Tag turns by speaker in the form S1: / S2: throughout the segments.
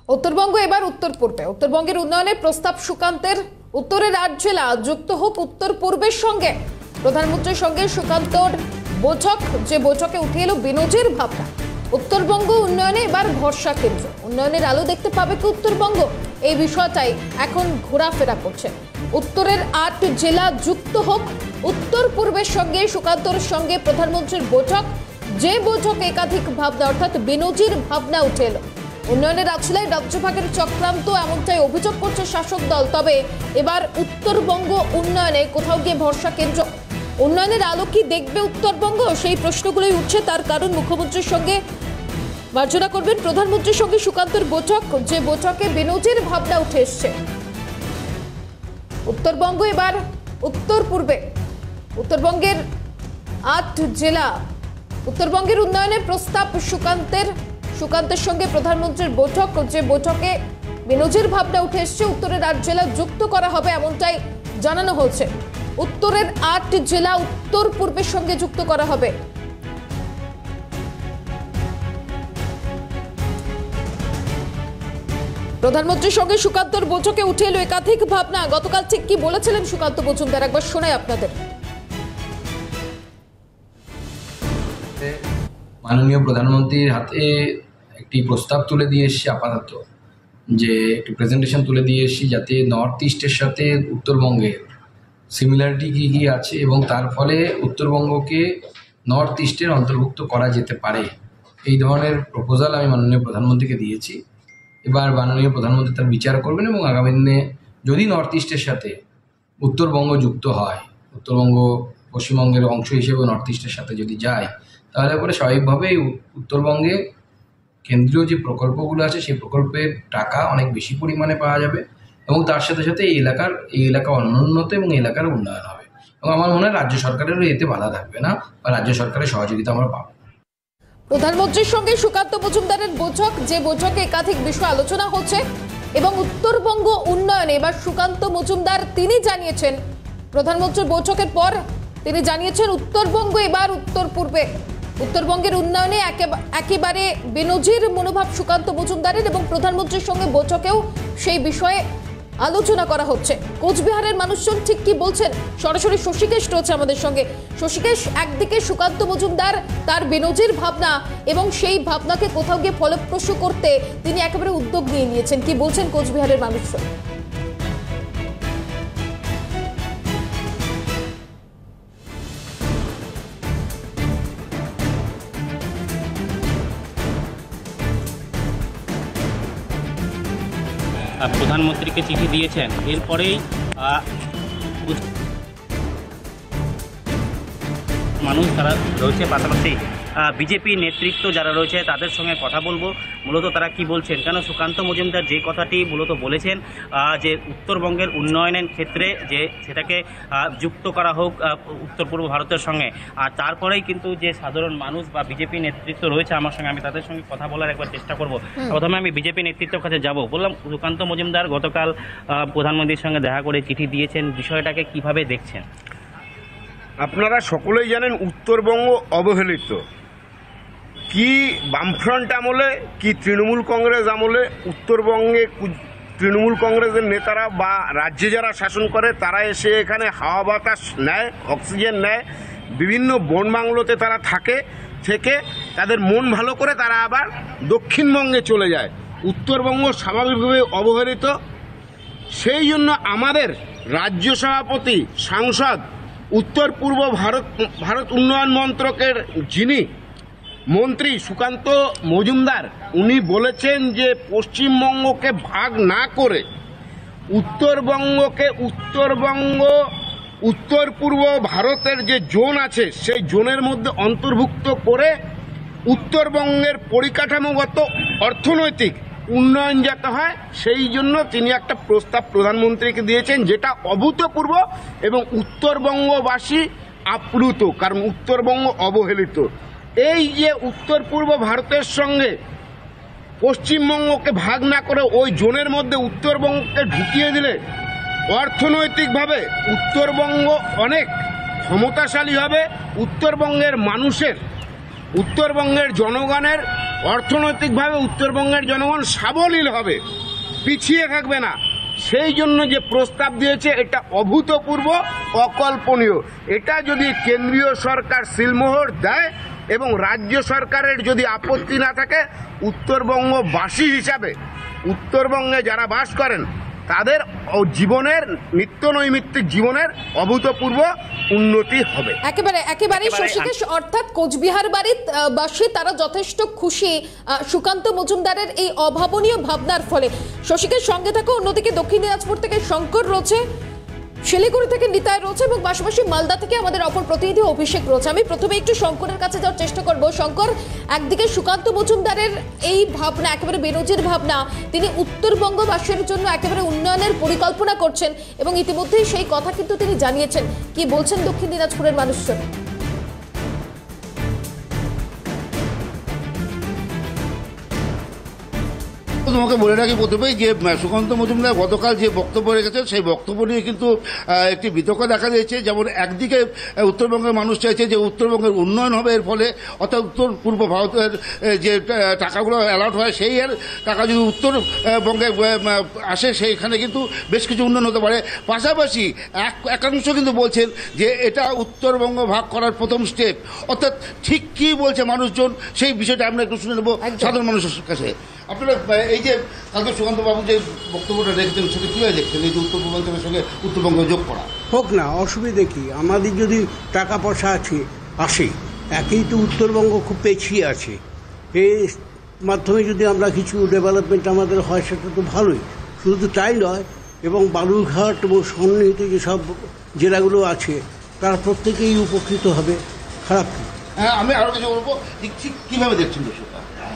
S1: উত্তরবঙ্গ এবার উত্তর পূর্বে উত্তরবঙ্গের উন্নয়নের প্রস্তাব সুকান্তের। উত্তরের 8 জেলা যুক্ত হোক উত্তর পূর্বের সঙ্গে। প্রধানমন্ত্রীর সঙ্গে সুকান্তর বৈঠক, যে বৈঠকে উঠে এলো বিনোজের ভাবনা। উত্তরবঙ্গ উন্নয়নে এবার ভরসা কেন্দ্র। উন্নয়নের আলো দেখতে পাবে কি উত্তরবঙ্গ, এই বিষয়টাই এখন ঘোরাফেরা করছে। উত্তরের 8 জেলা যুক্ত হোক উত্তর পূর্বের সঙ্গে। সুকান্তর সঙ্গে প্রধানমন্ত্রীর বৈঠক, যে বৈঠকে একাধিক ভাবনা অর্থাৎ বিনোজির ভাবনা উঠে এলো। উন্নয়নের আছলায় রাজ্যভাগের চক্রান্ত, এমনটাই অভিযোগ করছে শাসক দল। তবে এবার উত্তরবঙ্গ উন্নয়নে কোথাও গিয়ে ভরসা কেন্দ্র। উন্নয়নের আলো কি দেখবে উত্তরবঙ্গ, সেই প্রশ্নগুলোই উঠছে। তার কারণ মুখ্যমন্ত্রীর সঙ্গে মার্জনা করবেন প্রধানমন্ত্রীর সঙ্গে সুকান্তর বৈঠক, যে বৈঠকে বিনোজির ভাবনা উঠে এসছে। উত্তরবঙ্গ এবার উত্তর পূর্বে। উত্তরবঙ্গের 8 জেলা। উত্তরবঙ্গের উন্নয়নের প্রস্তাব সুকান্তের সঙ্গে প্রধানমন্ত্রীর বৈঠক, যে বৈঠকে বিনোজির ভাবনা উঠে এসছে। উত্তরের 8 জেলা যুক্ত করা হবে এমনটাই জানানো হচ্ছে। উত্তরের 8 জেলা উত্তর পূর্বের সঙ্গে যুক্ত করা হবে। প্রধানমন্ত্রীর সঙ্গে সুকান্তর বৈঠকে উঠে এলো একাধিক ভাবনা। গতকাল ঠিক কি বলেছিলেন সুকান্ত মজুমদার, একবার শোনাই আপনাদের।
S2: মাননীয় প্রধানমন্ত্রীর হাতে একটি প্রস্তাব তুলে দিয়ে এসেছি, আপাতত যে একটি প্রেজেন্টেশন তুলে দিয়ে এসেছি, যাতে নর্থ ইস্টের সাথে উত্তরবঙ্গের সিমিলারিটি কী কী আছে এবং তার ফলে উত্তরবঙ্গকে নর্থ ইস্টের অন্তর্ভুক্ত করা যেতে পারে, এই ধরনের প্রপোজাল আমি মাননীয় প্রধানমন্ত্রীকে দিয়েছি। এবার মাননীয় প্রধানমন্ত্রী তার বিচার করবেন এবং আগামী দিনে যদি নর্থ ইস্টের সাথে উত্তরবঙ্গ যুক্ত হয়, উত্তরবঙ্গ পশ্চিমবঙ্গের অংশ হিসেবে নর্থ ইস্টের সাথে যদি যায়, তাহলে পরে স্বাভাবিকভাবেই উত্তরবঙ্গে কেন্দ্রীয় যে প্রকল্পগুলো আছে সেই প্রকল্পের টাকা অনেক বেশি পরিমাণে পাওয়া যাবে এবং তার সাথে সাথে এই এলাকা অনুন্নত এবং এলাকার উন্নয়ন হবে। এবং আমার মনে হয় রাজ্য সরকারেরও এতে বাধা থাকবে না বা রাজ্য সরকারের সহযোগিতা আমরা পাবো।
S1: প্রধানমন্ত্রীর সঙ্গে সুকান্ত মজুমদারের বৈঠক, যে বৈঠকে একাধিক বিষয় আলোচনা হচ্ছে এবং উত্তরবঙ্গ উন্নয়নে এবার সুকান্ত মজুমদার তিনি জানিয়েছেন, প্রধানমন্ত্রীর বৈঠকের পর তিনি জানিয়েছেন উত্তরবঙ্গ এবার উত্তর পূর্বে। উত্তরবঙ্গের উন্নয়নে একেবারে বিনোজির মনোভাব সুকান্ত মজুমদারের এবং প্রধানমন্ত্রীর সঙ্গে বৈঠকেও সেই বিষয়ে আলোচনা করা হচ্ছে। কোচবিহারের মানুষজন ঠিক কি বলছেন, সরাসরি শশীকেশ রয়েছে আমাদের সঙ্গে। শশীকেশ, একদিকে সুকান্ত মজুমদার তার বিনোজির ভাবনা এবং সেই ভাবনাকে কোথাও গিয়ে ফলপ্রসূ করতে তিনি একেবারে উদ্যোগ নিয়েছেন, কি বলছেন কোচবিহারের মানুষজন?
S3: প্রধানমন্ত্রীকে চিঠি দিয়েছেন, এরপরেই মানুষ তারা রয়েছে, পাশাপাশি বিজেপি নেতৃত্ব যারা রয়েছে তাদের সঙ্গে কথা বলবো মূলত তারা কি বলছেন। কেন সুকান্ত মজুমদার যে কথাটি মূলত বলেছেন যে উত্তরবঙ্গের উন্নয়নের ক্ষেত্রে যে সেটাকে যুক্ত করা হোক উত্তর পূর্ব ভারতের সঙ্গে, আর তারপরেই কিন্তু যে সাধারণ মানুষ বা বিজেপি নেতৃত্ব রয়েছে আমার সঙ্গে, আমি তাদের সঙ্গে কথা বলার একবার চেষ্টা করব। প্রথমে আমি বিজেপি নেতৃত্বের কাছে যাব। বললাম সুকান্ত মজুমদার গতকাল প্রধানমন্ত্রীর সঙ্গে দেখা করে চিঠি দিয়েছেন, বিষয়টাকে কিভাবে দেখছেন?
S4: আপনারা সকলেই জানেন উত্তরবঙ্গ অবহেলিত। কি বামফ্রন্ট আমলে কি তৃণমূল কংগ্রেস আমলে উত্তরবঙ্গে তৃণমূল কংগ্রেসের নেতারা বা রাজ্যে যারা শাসন করে তারা এসে এখানে হাওয়া বাতাস নেয়, অক্সিজেন নেয়, বিভিন্ন বন বাংলোতে তারা থেকে তাদের মন ভালো করে তারা আবার দক্ষিণবঙ্গে চলে যায়। উত্তরবঙ্গ স্বাভাবিকভাবে অবহেলিত। সেই জন্য আমাদের রাজ্য সভাপতি সাংসদ উত্তর পূর্ব ভারত উন্নয়ন মন্ত্রকের যিনি মন্ত্রী সুকান্ত মজুমদার, উনি বলেছেন যে পশ্চিমবঙ্গকে ভাগ না করে উত্তরবঙ্গকে উত্তর পূর্ব ভারতের যে জোন আছে সেই জোনের মধ্যে অন্তর্ভুক্ত করে উত্তরবঙ্গের পরিকাঠামোগত অর্থনৈতিক উন্নয়ন যাতে হয় সেই জন্য তিনি একটা প্রস্তাব প্রধানমন্ত্রীকে দিয়েছেন, যেটা অভূতপূর্ব এবং উত্তরবঙ্গবাসী আপ্লুত, কারণ উত্তরবঙ্গ অবহেলিত। এই যে উত্তর পূর্ব ভারতের সঙ্গে পশ্চিমবঙ্গকে ভাগ না করে ওই জোনের মধ্যে উত্তরবঙ্গকে ঢুকিয়ে দিলে অর্থনৈতিকভাবে উত্তরবঙ্গ অনেক ক্ষমতাশালী হবে। উত্তরবঙ্গের মানুষের উত্তরবঙ্গের জনগণের অর্থনৈতিকভাবে উত্তরবঙ্গের জনগণ সাবলীল হবে, পিছিয়ে থাকবে না। সেই জন্য যে প্রস্তাব দিয়েছে এটা অভূতপূর্ব, অকল্পনীয়। এটা যদি কেন্দ্রীয় সরকার সিলমোহর দেয় এবং রাজ্য সরকারের যদি আপত্তি না থাকে, উত্তরবঙ্গবাসী হিসাবে উত্তরবঙ্গে যারা বাস করেন তাদের জীবনের নিত্যনৈমিত্তিক জীবনের অভূতপূর্ব উন্নতি হবে।
S1: একেবারে শশীকেশ, অর্থাৎ কোচবিহার বাসী তারা যথেষ্ট খুশি সুকান্ত মজুমদারের এই অভাবনীয় ভাবনার ফলে। শশীকেশ, সঙ্গে থাকো। অন্যদিকে দক্ষিণ দিনাজপুর থেকে শঙ্কর রয়েছে, শিলিগুড়ি থেকে নিতাই রয়েছে এবং পাশাপাশি মালদা থেকে আমাদের অপর প্রতিনিধি অভিষেক রয়েছে। আমি প্রথমে একটু শঙ্করের কাছে যাওয়ার চেষ্টা করব। শঙ্কর, একদিকে সুকান্ত মজুমদারের এই ভাবনা, একেবারে বেনজির ভাবনা, তিনি উত্তরবঙ্গবাসীর জন্য একেবারে উন্নয়নের পরিকল্পনা করছেন এবং ইতিমধ্যেই সেই কথা কিন্তু তিনি জানিয়েছেন। কি বলছেন দক্ষিণ দিনাজপুরের মানুষজন?
S5: তোমাকে বলে রাখি প্রথমেই যে সুকান্ত মজুমদার গতকাল যে বক্তব্য রেখেছেন সেই বক্তব্য নিয়ে কিন্তু একটি বিতর্ক দেখা দিয়েছে। যেমন একদিকে উত্তরবঙ্গের মানুষ চাইছে যে উত্তরবঙ্গের উন্নয়ন হবে, এর ফলে অর্থাৎ উত্তর পূর্ব ভারতের যে টাকাগুলো অ্যালার্ট হয় সেই টাকা যদি উত্তরবঙ্গে আসে সেইখানে কিন্তু বেশ কিছু উন্নয়ন হতে পারে। পাশাপাশি একাংশ কিন্তু বলছেন যে এটা উত্তরবঙ্গ ভাগ করার প্রথম স্টেপ। অর্থাৎ ঠিক কী বলছে মানুষজন সেই বিষয়টা আমরা একটু শুনে নেব সাধারণ মানুষের কাছে। আপনারা এই যে কালকে সুকান্ত বাবু যে বক্তব্যটা রেখেছেন সেটা কীভাবে দেখছেন, এই যে উত্তর পূর্বাঞ্চলের সঙ্গে উত্তরবঙ্গ যোগ করা?
S6: হোক না, অসুবিধে কি? আমাদের যদি টাকা পয়সা আসে, একেই তো উত্তরবঙ্গ খুব পেছিয়ে আছে, এর মাধ্যমে যদি আমরা কিছু ডেভেলপমেন্ট আমাদের হয় সেটা তো ভালোই। শুধু তাই নয়, এবং বালুরঘাট এবং সন্নিহিত যেসব জেলাগুলো আছে তারা প্রত্যেকেই উপকৃত হবে। খারাপ কি?
S5: হ্যাঁ, আমি আরও কিছু বলবো, ঠিক কীভাবে দেখছেন বিষয়টা?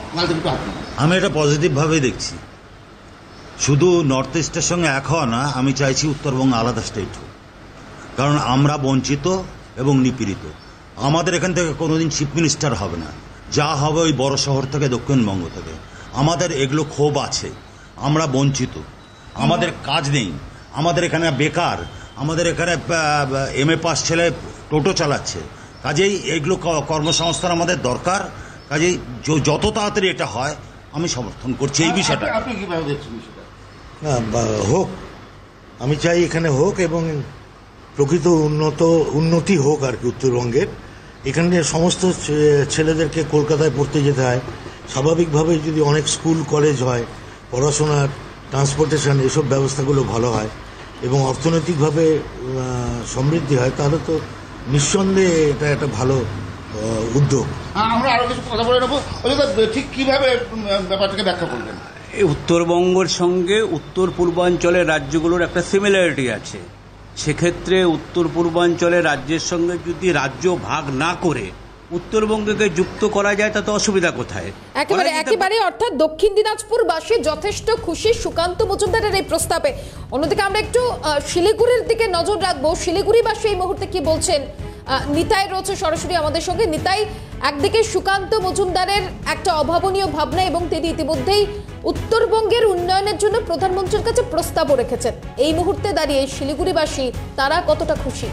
S7: আমি এটা পজিটিভভাবেই দেখছি। শুধু নর্থ ইস্টের সঙ্গে এক হওয়া না, আমি চাইছি উত্তরবঙ্গ আলাদা স্টেট হোক, কারণ আমরা বঞ্চিত এবং নিপীড়িত। আমাদের এখান থেকে কোনোদিন চিফ মিনিস্টার হবে না, যা হবে ওই বড় শহর থেকে, দক্ষিণবঙ্গ থেকে। আমাদের এগুলো ক্ষোভ আছে, আমরা বঞ্চিত, আমাদের কাজ নেই, আমাদের এখানে বেকার, আমাদের এখানে MA পাস ছেলে টোটো চালাচ্ছে। কাজেই এগুলো কর্মসংস্থান আমাদের দরকার। কাজেই যত তাড়াতাড়ি এটা হয় আমি সমর্থন করছি এই বিষয়টা।
S5: আপনি কীভাবে দেখছেন বিষয়টা?
S8: হোক, আমি চাই এখানে হোক এবং প্রকৃত উন্নতি হোক আর কি উত্তরবঙ্গের। এখানে সমস্ত ছেলেদেরকে কলকাতায় পড়তে যেতে হয়, স্বাভাবিকভাবে যদি অনেক স্কুল কলেজ হয়, পড়াশোনার ট্রান্সপোর্টেশন এসব ব্যবস্থাগুলো ভালো হয় এবং অর্থনৈতিকভাবে সমৃদ্ধি হয়, তাহলে তো নিঃসন্দেহে এটা একটা ভালো উদ্যোগ।
S5: আমরা আরো কিছু কথা বলে নেবো, ঠিক কিভাবে ব্যাপারটাকে ব্যাখ্যা করবেন?
S6: উত্তরবঙ্গের সঙ্গে উত্তর পূর্বাঞ্চলের রাজ্যগুলোর একটা সিমিলারিটি আছে। সেক্ষেত্রে উত্তর পূর্বাঞ্চলের রাজ্যের সঙ্গে যদি রাজ্য ভাগ না করে উত্তরবঙ্গকে যুক্ত করা যায় তাতে অসুবিধা কোথায়?
S1: একেবারে অর্থাৎ দক্ষিণ দিনাজপুরবাসী যথেষ্ট খুশি সুকান্ত মজুমদারের এই প্রস্তাবে। অন্যদিকে আমরা একটু শিলিগুড়ির দিকে নজর রাখবো। শিলিগুড়িবাসী এই মুহূর্তে কি বলছেন? নিতাই রয়েছে সরাসরি আমাদের সঙ্গে। নিতাই, একদিকে সুকান্ত মজুমদারের একটা অভাবনীয় ভাবনা এবং তিনি ইতিমধ্যেই উত্তরবঙ্গের উন্নয়নের জন্য প্রধানমন্ত্রীর কাছে প্রস্তাবও রেখেছেন। এই মুহূর্তে দাঁড়িয়ে শিলিগুড়িবাসী তারা কতটা খুশি?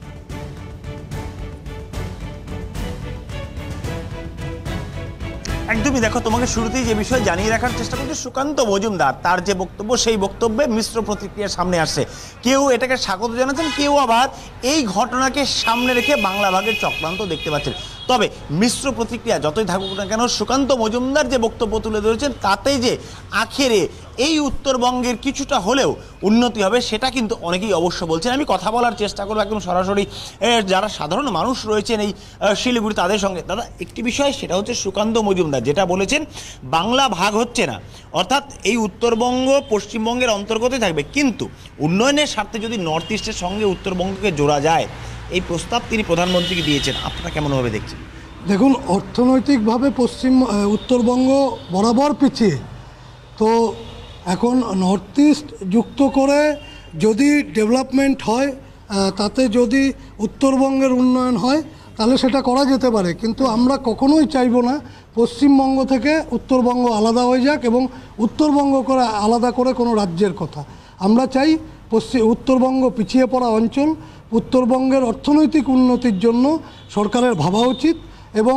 S9: একদমই, দেখো, তোমাকে শুরুতেই যে বিষয় জানিয়ে রাখার চেষ্টা করছি, সুকান্ত মজুমদার তার যে বক্তব্য সেই বক্তব্যে মিশ্র প্রতিক্রিয়া সামনে আসছে। কেউ এটাকে স্বাগত জানাচ্ছেন, কেউ আবার এই ঘটনাকে সামনে রেখে বাংলা ভাগের চক্রান্ত দেখতে পাচ্ছেন। তবে মিশ্র প্রতিক্রিয়া যতই থাকুক না কেন, সুকান্ত মজুমদার যে বক্তব্য তুলে ধরেছেন তাতে যে আখেরে এই উত্তরবঙ্গের কিছুটা হলেও উন্নতি হবে সেটা কিন্তু অনেকেই অবশ্য বলছেন। আমি কথা বলার চেষ্টা করবো একদম সরাসরি যারা সাধারণ মানুষ রয়েছেন এই শিলিগুড়ি তাদের সঙ্গে। দাদা, একটি বিষয় সেটা হচ্ছে সুকান্ত মজুমদার যেটা বলেছেন, বাংলা ভাগ হচ্ছে না, অর্থাৎ এই উত্তরবঙ্গ পশ্চিমবঙ্গের অন্তর্গতই থাকবে, কিন্তু উন্নয়নের স্বার্থে যদি নর্থ ইস্টের সঙ্গে উত্তরবঙ্গকে জোড়া যায়, এই প্রস্তাব তিনি প্রধানমন্ত্রীকে দিয়েছেন। আপনারা কেমনভাবে দেখছেন?
S10: দেখুন, অর্থনৈতিকভাবে উত্তরবঙ্গ বরাবর পিছিয়ে, তো এখন নর্থ ইস্ট যুক্ত করে যদি ডেভেলপমেন্ট হয়, তাতে যদি উত্তরবঙ্গের উন্নয়ন হয় তাহলে সেটা করা যেতে পারে। কিন্তু আমরা কখনোই চাইব না পশ্চিমবঙ্গ থেকে উত্তরবঙ্গ আলাদা হয়ে যাক এবং উত্তরবঙ্গ করে আলাদা করে কোনো রাজ্যের কথা। আমরা চাই উত্তরবঙ্গ পিছিয়ে পড়া অঞ্চল, উত্তরবঙ্গের অর্থনৈতিক উন্নতির জন্য সরকারের ভাবা উচিত এবং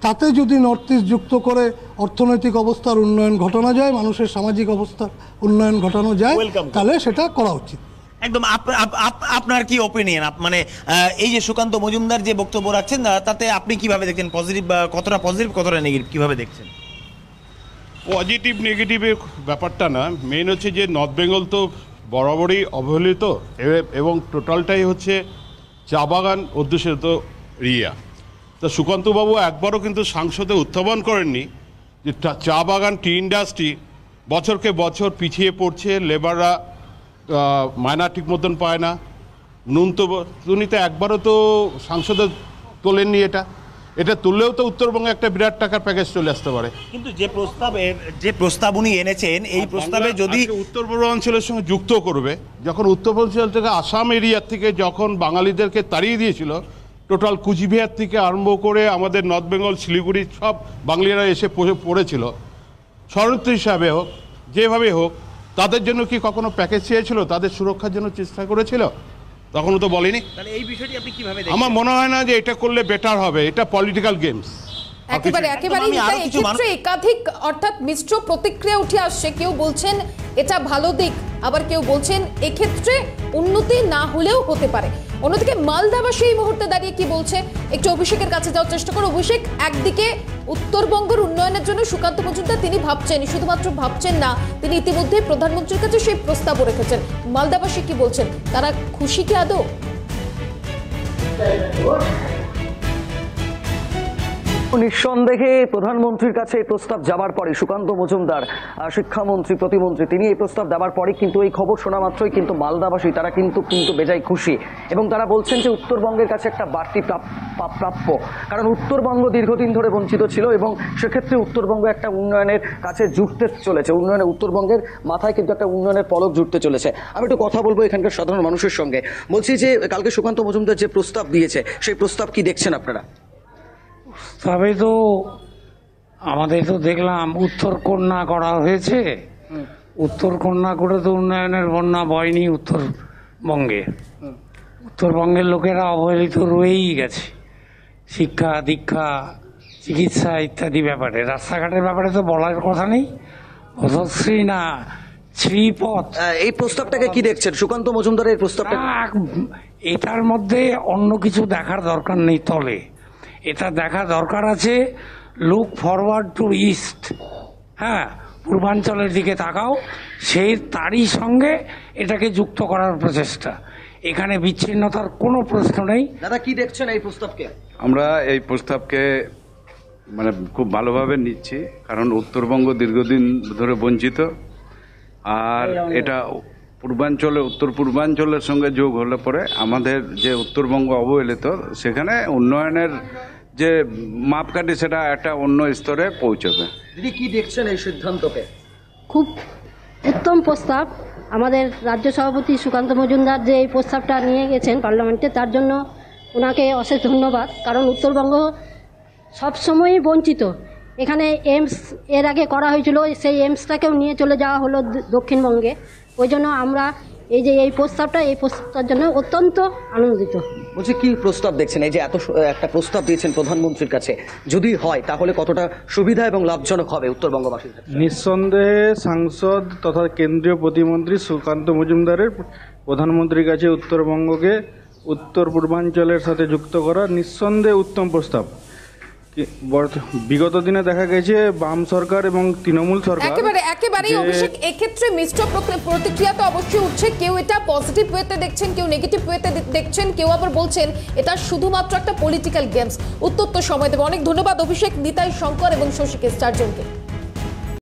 S10: তাতে যদি নর্থ ইস্ট যুক্ত করে অর্থনৈতিক অবস্থার উন্নয়ন ঘটানো যায়, মানুষের সামাজিক অবস্থার উন্নয়ন ঘটানো যায়, তাহলে সেটা করা উচিত।
S9: একদম। আপনার কি ওপিনিয়ন, মানে এই যে সুকান্ত মজুমদার যে বক্তব্য রাখছেন তাতে আপনি কিভাবে দেখছেন? পজিটিভ, কতটা পজিটিভ, কতটা নেগেটিভ, কিভাবে দেখছেন?
S11: পজিটিভ নেগেটিভের ব্যাপারটা না, মেন হচ্ছে যে নর্থ বেঙ্গল তো বরাবরই অবহেলিত এবং টোটালটাই হচ্ছে চা বাগান অধ্যুষিত এরিয়া। তো সুকান্তবাবু একবারও কিন্তু সংসদে উত্থাপন করেননি যে চা বাগান, টি ইন্ডাস্ট্রি বছরকে বছর পিছিয়ে পড়ছে, লেবাররা মায়না ঠিক মতন পায় না, নুন তো উনি তো একবারও তো সংসদে তোলেননি। এটা তুললেও তো উত্তরবঙ্গে একটা বিরাট টাকার প্যাকেজ চলে আসতে পারে।
S9: কিন্তু যে প্রস্তাব উনি এনেছেন, এই প্রস্তাবে যদি
S11: উত্তর পূর্বাঞ্চলের সঙ্গে যুক্ত করবে, যখন উত্তর পূর্বাঞ্চল থেকে আসাম এরিয়ার থেকে যখন বাঙালিদেরকে তাড়িয়ে দিয়েছিল, টোটাল কুচবিহার থেকে আরম্ভ করে আমাদের নর্থ বেঙ্গল, শিলিগুড়ি সব বাঙালিরা এসে পড়েছিল, শরণার্থী হিসাবে হোক, যেভাবে হোক, তাদের জন্য কি কখনো প্যাকেজ চেয়েছিল? তাদের সুরক্ষার জন্য চেষ্টা করেছিল? তখনও তো বলেনি।
S9: তাহলে এই বিষয়টি আপনি কিভাবে দেখেন?
S11: আমার মনে হয় না যে এটা করলে বেটার হবে। এটা পলিটিক্যাল গেমস।
S1: একেবারে একাধিক অর্থাৎ মিশ্র প্রতিক্রিয়া উঠে আসছে। কেউ বলছেন এটা ভালো দিক, আবার কেউ বলছেন এক্ষেত্রে উন্নতি না হলেও হতে পারে। অন্যদিকে মালদাবাসী এই মুহূর্তে দাঁড়িয়ে কি বলছে, একটু অভিষেকের কাছে যাওয়ার চেষ্টা করো। অভিষেক, একদিকে উত্তরবঙ্গের উন্নয়নের জন্য সুকান্ত মজুমদার তিনি ভাবছেন, শুধুমাত্র ভাবছেন না, তিনি ইতিমধ্যে প্রধানমন্ত্রীর কাছে সেই প্রস্তাবও রেখেছেন। মালদাবাসী কি বলছেন, তারা খুশি কি আদৌ?
S12: নিঃসন্দেহে প্রধানমন্ত্রীর কাছে এই প্রস্তাব যাবার পরে সুকান্ত মজুমদার শিক্ষামন্ত্রী, প্রতিমন্ত্রী, তিনি এই প্রস্তাব দেওয়ার পরে কিন্তু এই খবর শোনা মাত্রই কিন্তু মালদাবাসী তারা কিন্তু বেজায় খুশি এবং তারা বলছেন যে উত্তরবঙ্গের কাছে একটা বাড়তি প্রাপ্য, কারণ উত্তরবঙ্গ দীর্ঘদিন ধরে বঞ্চিত ছিল এবং সেক্ষেত্রে উত্তরবঙ্গ একটা উন্নয়নের কাছে জুটতে চলেছে, উন্নয়নের উত্তরবঙ্গের মাথায় কিন্তু একটা উন্নয়নের পলক জুটতে চলেছে। আমি একটু কথা বলবো এখানকার সাধারণ মানুষের সঙ্গে। বলছি যে কালকে সুকান্ত মজুমদার যে প্রস্তাব দিয়েছে, সেই প্রস্তাব কি দেখছেন আপনারা?
S13: তবে তো আমাদের তো দেখলাম উত্তর কন্যা করা হয়েছে, উত্তর কন্যা করে তো উন্নয়নের বন্যা বয়নি উত্তরবঙ্গে। উত্তরবঙ্গের লোকেরা অবহেলিত রয়েই গেছে শিক্ষা, দীক্ষা, চিকিৎসা ইত্যাদি ব্যাপারে। রাস্তাঘাটের ব্যাপারে তো বলার কথা নেই, পথশ্রী না শ্রীপথ।
S12: এই প্রস্তাবটাকে কি দেখছেন, সুকান্ত মজুমদারের এই প্রস্তাবটা?
S13: এটার মধ্যে অন্য কিছু দেখার দরকার নেই, তলে এটা দেখা দরকার আছে লুক ফরওয়ার্ড টু ইস্ট। হ্যাঁ, পূর্বাঞ্চলের দিকে তাকাও, তারই সঙ্গে এটাকে যুক্ত করার প্রচেষ্টা। এখানে বিচ্ছিন্নতার কোনো প্রশ্ন নেই।
S12: দাদা, কি দেখছেন এই প্রস্তাবকে?
S14: আমরা এই প্রস্তাবকে মানে খুব ভালোভাবে নিচ্ছি, কারণ উত্তরবঙ্গ দীর্ঘদিন ধরে বঞ্চিত, আর এটা পূর্বাঞ্চলে, উত্তর পূর্বাঞ্চলের সঙ্গে যোগ হলে পরে আমাদের যে উত্তরবঙ্গ অবহেলিত, সেখানে উন্নয়নের যে মাপকাঠি সেটা একটা অন্য স্তরে পৌঁছবে।
S12: দিদি, কি দেখছেন এই সিদ্ধান্তকে?
S15: খুব উত্তম প্রস্তাব। আমাদের রাজ্য সভাপতি সুকান্ত মজুমদার যে এই প্রস্তাবটা নিয়ে গেছেন পার্লামেন্টে, তার জন্য ওনাকে অশেষ ধন্যবাদ। কারণ উত্তরবঙ্গ সবসময়ই বঞ্চিত। এখানে এইমস এর আগে করা হয়েছিল, সেই এইমসটাকেও নিয়ে চলে যাওয়া হলো দক্ষিণবঙ্গে। ওই জন্য আমরা এই প্রস্তাবটার জন্য অত্যন্ত আনন্দিত।
S12: বলছি, কি প্রস্তাব দেখছেন? এই যে এত একটা প্রস্তাব দিয়েছেন প্রধানমন্ত্রীর কাছে, যদি হয় তাহলে কতটা সুবিধা এবং লাভজনক হবে উত্তরবঙ্গবাসীর?
S16: নিঃসন্দেহে সাংসদ তথা কেন্দ্রীয় প্রতিমন্ত্রী সুকান্ত মজুমদারের প্রধানমন্ত্রীর কাছে উত্তরবঙ্গকে উত্তর পূর্বাঞ্চলের সাথে যুক্ত করা নিঃসন্দেহে উত্তম প্রস্তাব। বিগত দিনে দেখা গেছে বাম সরকার এবং তৃণমূল সরকার
S1: একেবারেই অভিষেক, এক্ষেত্রে মিশ্র প্রতিক্রিয়া তো অবশ্যই উঠছে। কেউ এটা পজিটিভ ওয়েতে দেখছেন, কেউ নেগেটিভ ওয়েতে দেখছেন, কেউ আবার বলছেন এটা শুধুমাত্র একটা পলিটিক্যাল গেমস। উত্তর তো সময় দেবে। অনেক ধন্যবাদ অভিষেক, নিতাই শঙ্কর এবং শশীকেশ চারজনকে।